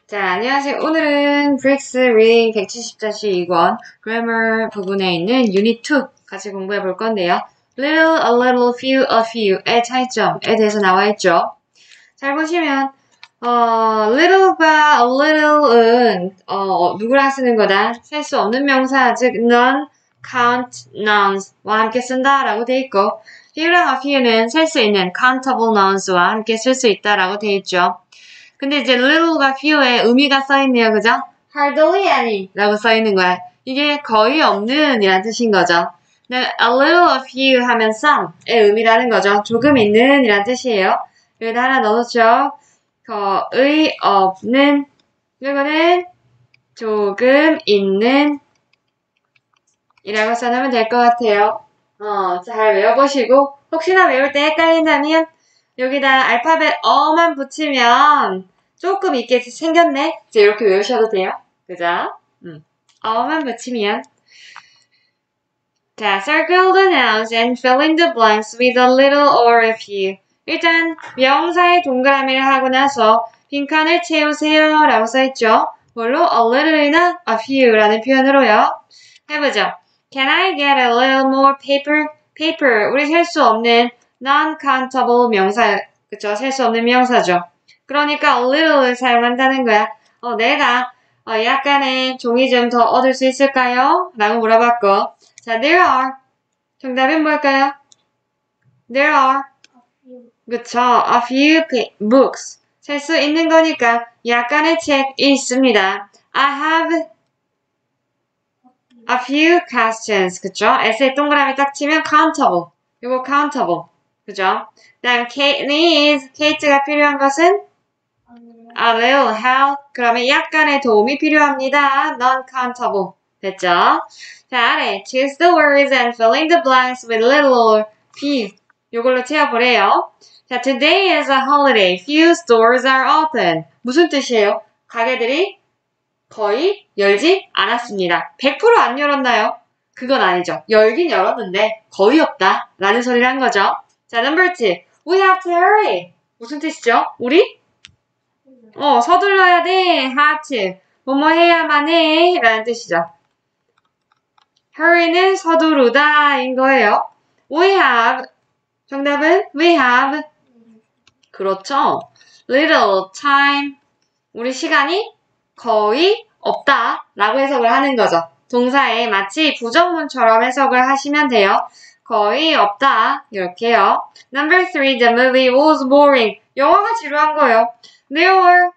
자, 안녕하세요. 오늘은 브릭스 리딩 170-2권 grammar 부분에 있는 유닛 2 같이 공부해 볼 건데요. little, a little, few, a few의 차이점에 대해서 나와 있죠. 잘 보시면 little과 a little은 누구랑 쓰는 거다? 셀 수 없는 명사, 즉 none, count, nouns와 함께 쓴다라고 돼 있고 few랑 a few는 셀 수 있는 countable nouns와 함께 쓸 수 있다라고 돼 있죠. 근데 이제 little과 few에 의미가 써있네요. 그죠? hardly any 라고 써있는 거야. 이게 거의 없는 이란 뜻인 거죠. a little, a few 하면 some의 의미라는 거죠. 조금 있는 이란 뜻이에요. 여기다 하나 넣어놓죠. 거의 없는, 이거는 조금 있는 이라고 써놓으면 될 것 같아요. 잘 외워보시고 혹시나 외울 때 헷갈린다면 여기다 알파벳 어만 붙이면 조금 있게 생겼네? 이제 이렇게 외우셔도 돼요. 그죠? 어만 붙이면. 자, circle the nouns and fill in the blanks with a little or a few. 일단 명사에 동그라미를 하고 나서 빈칸을 채우세요 라고 써있죠. 뭘로? a little이나 a few라는 표현으로요. 해보죠. Can I get a little more paper? paper, 우리 셀 수 없는 non-countable 명사, 그쵸? 셀 수 없는 명사죠. 그러니까 a little를 사용한다는 거야. 내가 약간의 종이 좀 더 얻을 수 있을까요? 라고 물어봤고. 자, there are. 정답은 뭘까요? There are. 그쵸? A few books. 셀 수 있는 거니까 약간의 책이 있습니다. I have a few questions. 그쵸? S에 동그라미 딱 치면 countable. 이거 countable. 그죠? 다음 Kate needs. Kate가 필요한 것은 a little help. 그러면 약간의 도움이 필요합니다. non-countable. 됐죠? 자, 아래 choose the words and fill in the blanks with little or few. 요걸로 채워보래요. 자, today is a holiday. Few stores are open. 무슨 뜻이에요? 가게들이 거의 열지 않았습니다. 100% 안 열었나요? 그건 아니죠. 열긴 열었는데 거의 없다 라는 소리를 한 거죠. 자, number 2. We have to hurry. 무슨 뜻이죠? 우리? 서둘러야 돼. have to. 뭐뭐 해야만 해. 라는 뜻이죠. hurry는 서두르다인 거예요. We have. 정답은 we have. 그렇죠. little time. 우리 시간이 거의 없다 라고 해석을 하는 거죠. 동사에 마치 부정문처럼 해석을 하시면 돼요. 거의 없다 이렇게요. Number 3. The movie was boring. 영화가 지루한 거예요. There were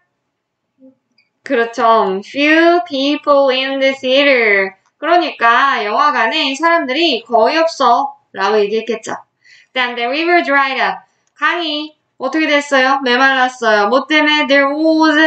그렇죠. Few people in the theater. 그러니까 영화관에 사람들이 거의 없어 라고 얘기했겠죠. Then the river dried up. 강이 어떻게 됐어요? 메말랐어요. 뭐 때문에? There was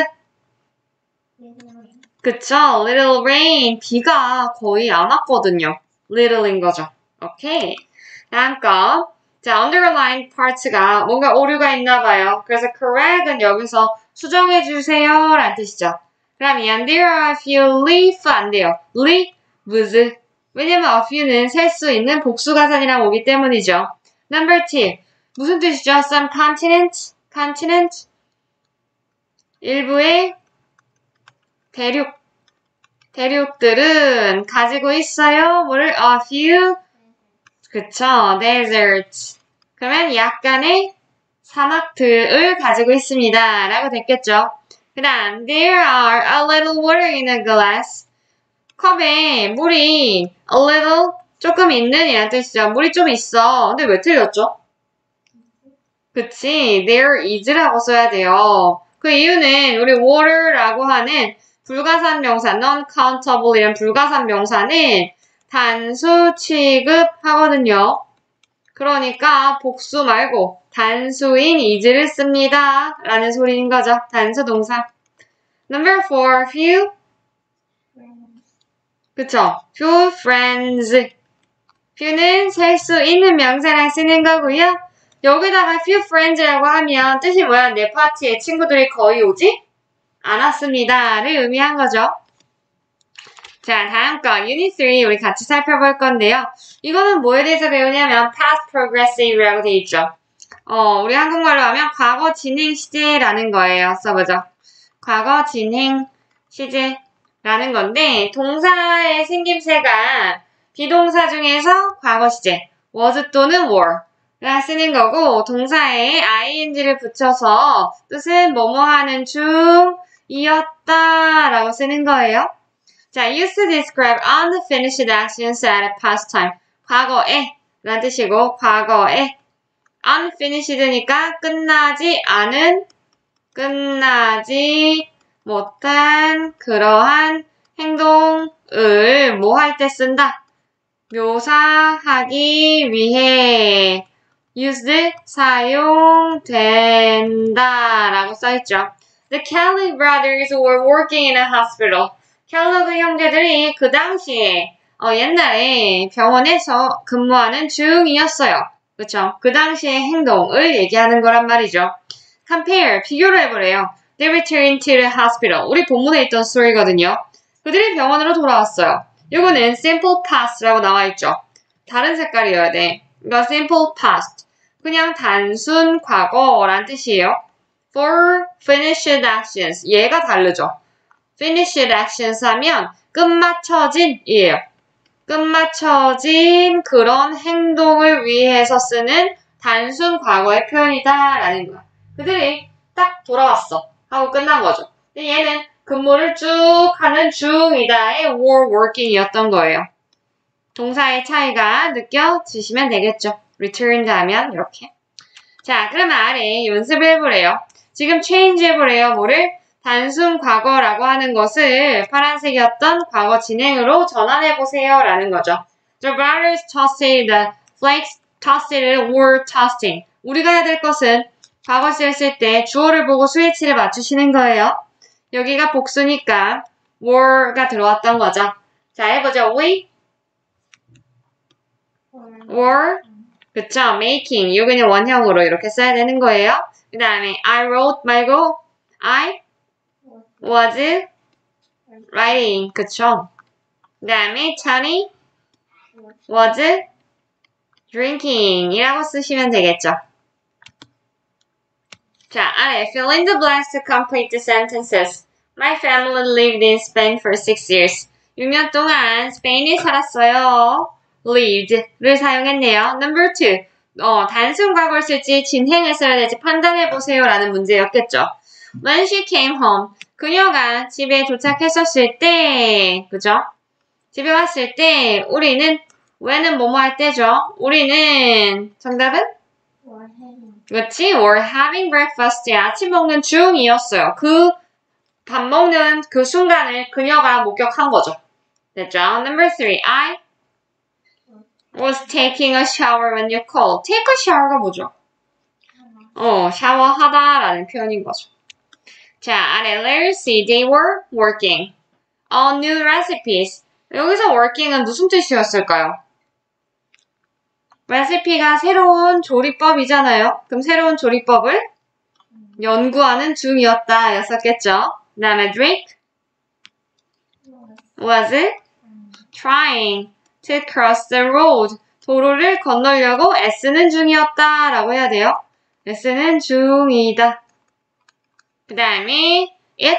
그쵸? Little rain. 비가 거의 안 왔거든요. little인 거죠. 오케이. 다음 거. 자, underline parts가 뭔가 오류가 있나 봐요. 그래서 correct은 여기서 수정해 주세요 라는 뜻이죠. 그러면 there are a few leaf 안 돼요. leaves. 왜냐면 a few는 셀 수 있는 복수가산이랑 오기 때문이죠. Number 2. 무슨 뜻이죠? Some continent. 일부의 대륙들은 가지고 있어요. 뭐를? A few. 그쵸. deserts. 그러면 약간의 사막들을 가지고 있습니다. 라고 됐겠죠. 그 다음, there are a little water in a glass. 컵에 물이 a little, 조금 있는 이란 뜻이죠. 물이 좀 있어. 근데 왜 틀렸죠? 그치. there is라고 써야 돼요. 그 이유는 우리 water라고 하는 불가산 명사, non-countable 이란 불가산 명사는 단수 취급하거든요. 그러니까 복수 말고 단수인 is를 씁니다. 라는 소리인 거죠. 단수 동사. Number 4, few. 그쵸? few friends. few는 셀 수 있는 명사랑 쓰는 거고요. 여기다가 few friends라고 하면 뜻이 뭐야? 내 파티에 친구들이 거의 오지 않았습니다를 의미한 거죠. 자, 다음 거 유닛 3 우리 같이 살펴볼 건데요. 이거는 뭐에 대해서 배우냐면 past progressive라고 돼 있죠. 우리 한국말로 하면 과거 진행 시제라는 거예요. 써보죠. 과거 진행 시제라는 건데 동사의 생김새가 비동사 중에서 과거 시제 was 또는 were가 쓰는 거고 동사에 ing를 붙여서 뜻은 뭐뭐 하는 중이었다 라고 쓰는 거예요. 자, used to describe unfinished actions at a past time. 과거에 라는 뜻이고 과거에 unfinished니까 끝나지 못한 그러한 행동을 뭐 할 때 쓴다? 묘사하기 위해 used 사용된다 라고 써있죠. The Kellogg brothers were working in a hospital. 켈로그 형제들이 그 당시에 옛날에 병원에서 근무하는 중이었어요. 그쵸? 그 당시의 행동을 얘기하는 거란 말이죠. Compare, 비교를 해보래요. They returned to the hospital. 우리 본문에 있던 스토리거든요. 그들이 병원으로 돌아왔어요. 이거는 simple past라고 나와있죠. 다른 색깔이어야 돼. 이거 simple past. 그냥 단순 과거란 뜻이에요. For finished actions. 얘가 다르죠. finished actions 하면 끝마쳐진이에요. 끝마쳐진 그런 행동을 위해서 쓰는 단순 과거의 표현이다 라는 거야. 그들이 딱 돌아왔어 하고 끝난 거죠. 근데 얘는 근무를 쭉 하는 중이다의 were working이었던 거예요. 동사의 차이가 느껴지시면 되겠죠. returned 하면 이렇게. 자, 그러면 아래 연습을 해보래요. 지금 change 해보래요. 뭐를? 단순 과거라고 하는 것을 파란색이었던 과거 진행으로 전환해보세요 라는 거죠. The brothers tossed the flakes, tossed를 were tossing. 우리가 해야 될 것은 과거 시를 쓸 때 주어를 보고 수위치를 맞추시는 거예요. 여기가 복수니까 were가 들어왔던 거죠. 자, 해보죠. We were, 그쵸? making. 여기는 원형으로 이렇게 써야 되는 거예요. 그 다음에 I wrote 말고 I was writing. 그쵸? 그 다음에 Johnny was drinking 이라고 쓰시면 되겠죠. 자, 아래 fill in the blanks to complete the sentences. My family lived in Spain for 6 years. 6년 동안 스페인에 살았어요. lived를 사용했네요. Number 2. 단순 과거를 쓸지 진행을 써야 될지 판단해보세요 라는 문제였겠죠. When she came home. 그녀가 집에 도착했었을 때, 그죠? 집에 왔을 때, 우리는, when은 뭐뭐 할 때죠? 우리는, 정답은? 그렇지? were having breakfast. 아침 먹는 중이었어요. 밥 먹는 그 순간을 그녀가 목격한 거죠. 됐죠? Number 3. I was taking a shower when you called. take a shower가 뭐죠? 샤워하다 라는 표현인 거죠. 자, 아래 let's see. They were working on new recipes. 여기서 working은 무슨 뜻이었을까요? 레시피가 새로운 조리법이잖아요. 그럼 새로운 조리법을 연구하는 중이었다 였었겠죠. 그 다음에 Drake was trying to cross the road. 도로를 건너려고 애쓰는 중이었다 라고 해야 돼요. 애쓰는 중이다. 그 다음에 It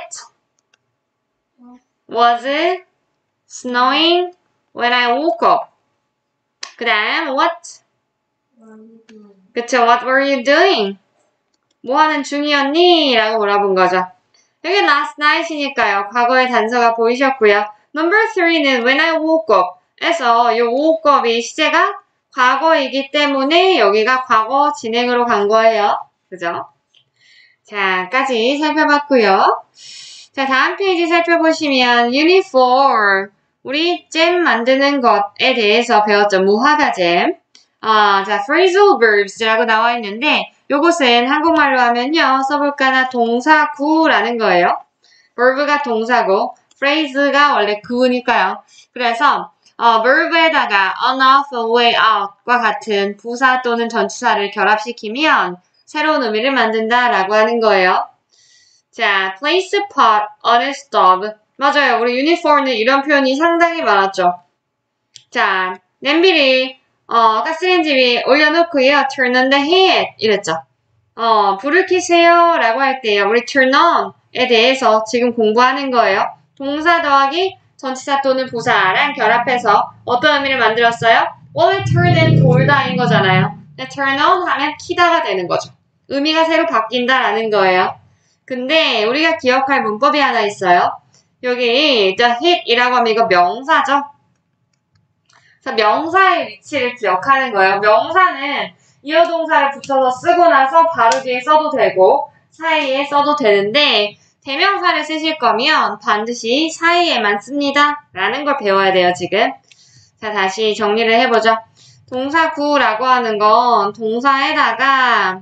was snowing when I woke up. 그 다음 what? 그쵸, what were you doing? 뭐 하는 중이었니? 라고 물어본 거죠. 여기 last night이니까요. 과거의 단서가 보이셨고요. Number 3는 when I woke up 에서 이 woke up이 시제가 과거이기 때문에 여기가 과거 진행으로 간 거예요. 그죠? 자, 까지 살펴봤고요. 자, 다음 페이지 살펴보시면 Unit 4 우리 잼 만드는 것에 대해서 배웠죠. 무화과 잼. 자, phrasal verbs라고 나와 있는데 요것은 한국말로 하면요. 써볼까나 동사구라는 거예요. verb가 동사고 phrase가 원래 구니까요. 그래서 verb에다가 on, off, away, out과 같은 부사 또는 전치사를 결합시키면 새로운 의미를 만든다라고 하는 거예요. 자, place a pot on a stove. 맞아요. 우리 유닛 4는 이런 표현이 상당히 많았죠. 자, 냄비를 가스레인지 위에 올려놓고요. turn on the heat 이랬죠. 불을 켜세요 라고 할 때요. 우리 turn on 동사에 대해서 지금 공부하는 거예요. 동사 더하기 전치사 또는 부사랑 결합해서 어떤 의미를 만들었어요? Well, turn and 돌다인 거잖아요. turn on 하면 키다가 되는 거죠. 의미가 새로 바뀐다라는 거예요. 근데 우리가 기억할 문법이 하나 있어요. 여기 the hit이라고 하면 이거 명사죠. 그래서 명사의 위치를 기억하는 거예요. 명사는 이어동사를 붙여서 쓰고 나서 바로 뒤에 써도 되고 사이에 써도 되는데 대명사를 쓰실 거면 반드시 사이에만 씁니다. 라는 걸 배워야 돼요, 지금. 자, 다시 정리를 해보죠. 동사구라고 하는 건 동사에다가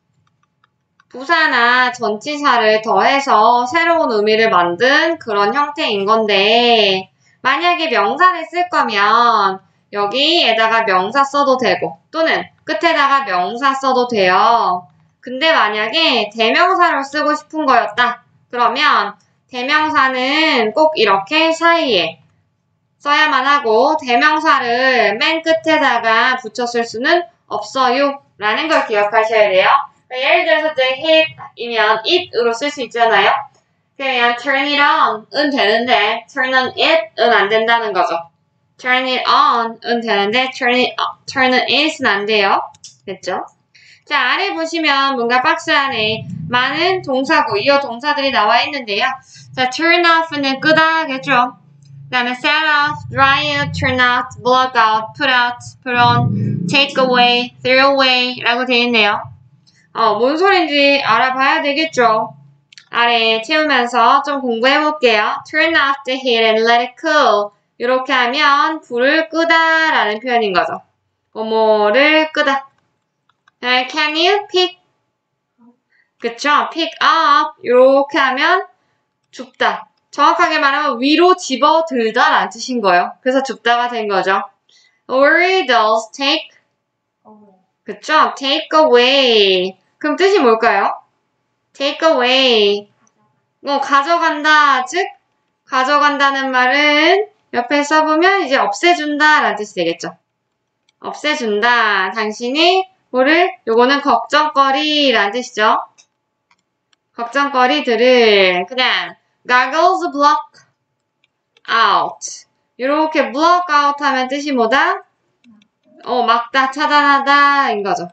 부사나 전치사를 더해서 새로운 의미를 만든 그런 형태인 건데 만약에 명사를 쓸 거면 여기에다가 명사 써도 되고 또는 끝에다가 명사 써도 돼요. 근데 만약에 대명사로 쓰고 싶은 거였다. 그러면 대명사는 꼭 이렇게 사이에 써야만 하고 대명사를 맨 끝에다가 붙였을 수는 없어요. 라는 걸 기억하셔야 돼요. 예를 들어서 the hit이면 it으로 쓸 수 있잖아요. 그냥 turn it on은 되는데 turn on it은 안 된다는 거죠. turn it on은 되는데 turn on it은 안 돼요. 됐죠? 자, 아래 보시면 뭔가 박스 안에 많은 동사고 이어 동사들이 나와 있는데요. 자, turn off는 끄다겠죠. 그 다음에 set off, dry out, turn out, block out, put out, put on, take away, throw away 라고 되어 있네요. 뭔 소린지 알아봐야 되겠죠. 아래 채우면서 좀 공부해 볼게요. Turn off the heat and let it cool. 이렇게 하면 불을 끄다 라는 표현인 거죠. 뭐뭐를 끄다. Can you pick? 그쵸? pick up. 이렇게 하면 줍다. 정확하게 말하면 위로 집어들다 라는 뜻인 거예요. 그래서 줍다가 된 거죠. Worry dolls take. 그쵸? take away. 그럼 뜻이 뭘까요? take away. 가져간다. 즉, 가져간다는 말은 옆에 써보면 이제 없애준다 라는 뜻이 되겠죠. 없애준다. 당신이 요거는 걱정거리 라는 뜻이죠. 걱정거리들을 그냥 goggles block out. 이렇게 block out 하면 뜻이 뭐다? 막다, 차단하다 인 거죠.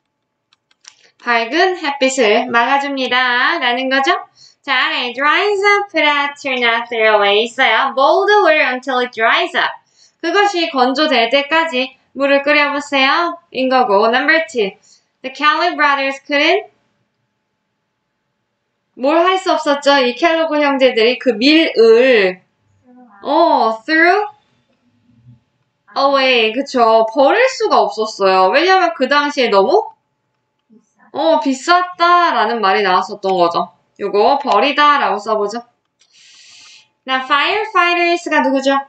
밝은 햇빛을 막아줍니다. 라는 거죠. 자, 아래 dries up, put out, turn out, throw away 있어요. Boil the water until it dries up. 그것이 건조될 때까지 물을 끓여보세요. 인 거고. Number 2. The Kelly brothers couldn't 뭘 할 수 없었죠? 이 켈로그 형제들이 그 밀을 threw away. 그쵸. 버릴 수가 없었어요. 왜냐면 그 당시에 너무 비쌌다라는 말이 나왔었던 거죠. 요거 버리다 라고 써보죠. 나 fireFighters가 누구죠?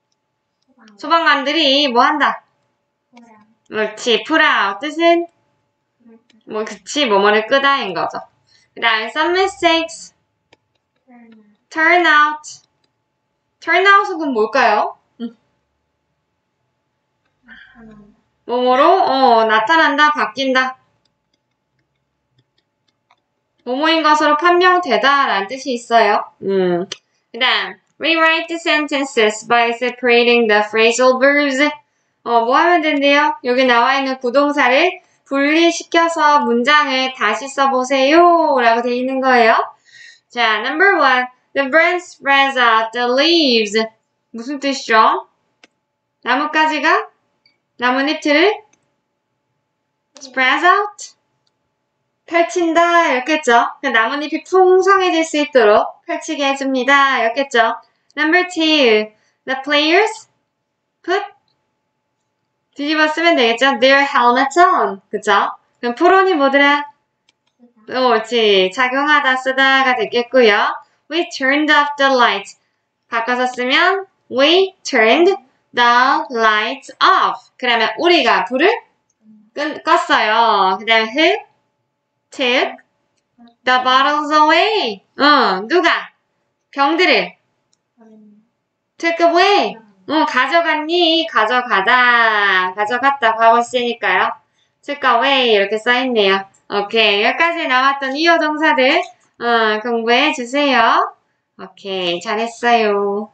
소방관들이 뭐 한다? 그렇지. put out 뜻은 그치. 뭐뭐를 끄다인 거죠. 그 다음에 some mistakes turn out. turn out은 뭘까요? 뭐뭐로 나타난다, 바뀐다. 뭐뭐인 것으로 판명되다 라는 뜻이 있어요. 그 다음 rewrite the sentences by separating the phrasal verbs. 뭐 하면 된대요? 여기 나와 있는 구동사를 분리시켜서 문장을 다시 써보세요 라고 되어 있는 거예요. 자, number 1. The branch spreads out the leaves. 무슨 뜻이죠? 나뭇가지가 나뭇잎들을 spreads out 펼친다 이렇겠죠. 나뭇잎이 풍성해질 수 있도록 펼치게 해줍니다 이렇겠죠. Number 2. The players put 뒤집어 쓰면 되겠죠. Their helmets on. 그쵸? 그럼 프론이 뭐더라? 그렇지. 작용하다 쓰다가 되겠고요. We turned off the light. 바꿔서 쓰면 We turned the lights off. 그러면 우리가 불을 껐어요. 그 다음에 who took the bottles away. 누가? 병들을 took away. 가져갔니? 가져가다. 가져갔다. 과거 시제니까요. took away 이렇게 써있네요. 오케이. 여기까지 나왔던 이어 동사들 공부해 주세요. 오케이, 잘했어요.